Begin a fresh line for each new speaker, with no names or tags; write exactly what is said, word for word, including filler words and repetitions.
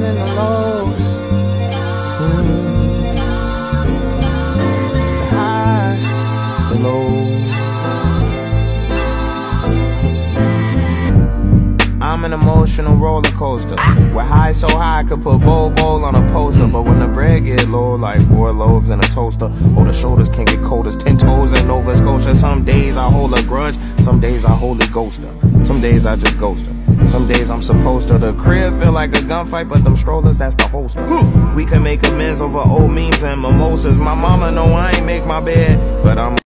and the lows, mm. The highs, the lows. I'm an emotional roller coaster, with highs so high I could put Bol Bol on a poster. But when the bread get low, like four loaves in a toaster, or the shoulders can get cold as ten toes in Nova Scotia. Some days I hold a grudge, some days I hold a ghoster, some days I just ghost her, some days I'm supposed to. The crib feel like a gunfight, but them strollers, that's the holster. We can make amends over old memes and mimosas. My mama know I ain't make my bed, but I'm